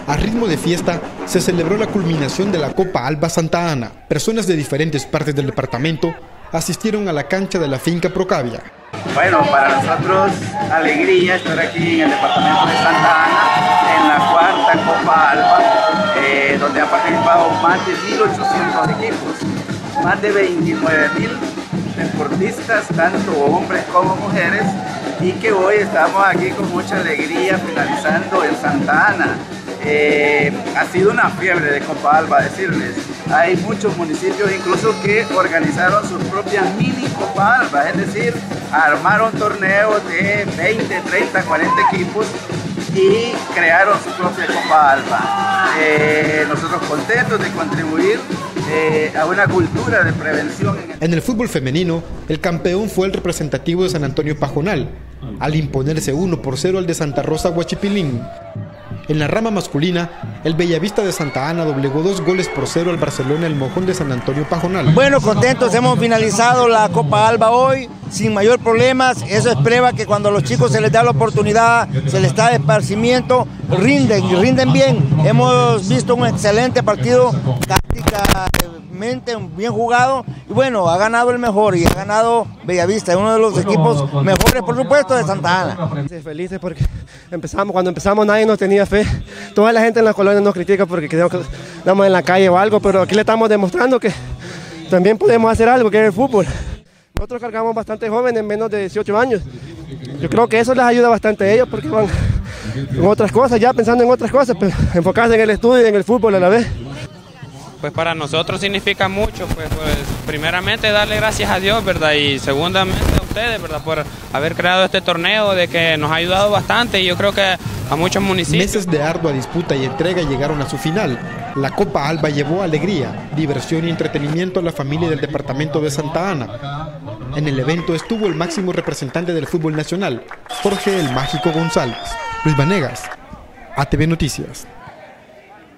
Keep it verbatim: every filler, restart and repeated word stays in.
A ritmo de fiesta, se celebró la culminación de la Copa Alba Santa Ana. Personas de diferentes partes del departamento asistieron a la cancha de la finca Procavia. Bueno, para nosotros alegría estar aquí en el departamento de Santa Ana, en la cuarta Copa Alba, eh, donde han participado más de mil ochocientos equipos, más de veintinueve mil deportistas, tanto hombres como mujeres, y que hoy estamos aquí con mucha alegría finalizando en Santa Ana. Eh, ha sido una fiebre de Copa Alba, decirles. Hay muchos municipios incluso que organizaron sus propias mini Copa Alba, es decir, armaron torneos de veinte, treinta, cuarenta equipos y crearon su propia Copa Alba. Eh, nosotros contentos de contribuir eh, a una cultura de prevención. En el fútbol femenino, el campeón fue el representativo de San Antonio Pajonal, al imponerse uno por cero al de Santa Rosa Huachipilín. En la rama masculina, el Bellavista de Santa Ana doblegó dos goles por cero al Barcelona El Mojón de San Antonio Pajonal. Bueno, contentos, hemos finalizado la Copa Alba hoy sin mayor problemas. Eso es prueba que cuando a los chicos se les da la oportunidad, se les da esparcimiento, rinden y rinden bien. Hemos visto un excelente partido, tácticamente bien jugado, y bueno, ha ganado el mejor y ha ganado Bellavista, uno de los equipos mejores, por supuesto, de Santa Ana. Felices porque empezamos, cuando empezamos nadie nos tenía fe. Toda la gente en la colonia nos critica porque creemos que estamos en la calle o algo, pero aquí le estamos demostrando que también podemos hacer algo, que es el fútbol. Nosotros cargamos bastante jóvenes, menos de dieciocho años. Yo creo que eso les ayuda bastante a ellos porque van en otras cosas, ya pensando en otras cosas, pero enfocarse en el estudio y en el fútbol a la vez. Pues para nosotros significa mucho, pues, pues primeramente darle gracias a Dios, ¿verdad? Y segundamente a ustedes, ¿verdad? Por haber creado este torneo, de que nos ha ayudado bastante, y yo creo que a muchos municipios. Meses de ardua disputa y entrega llegaron a su final. La Copa Alba llevó alegría, diversión y entretenimiento a la familia del departamento de Santa Ana. En el evento estuvo el máximo representante del fútbol nacional, Jorge el Mágico González. Luis Vanegas, A T V Noticias.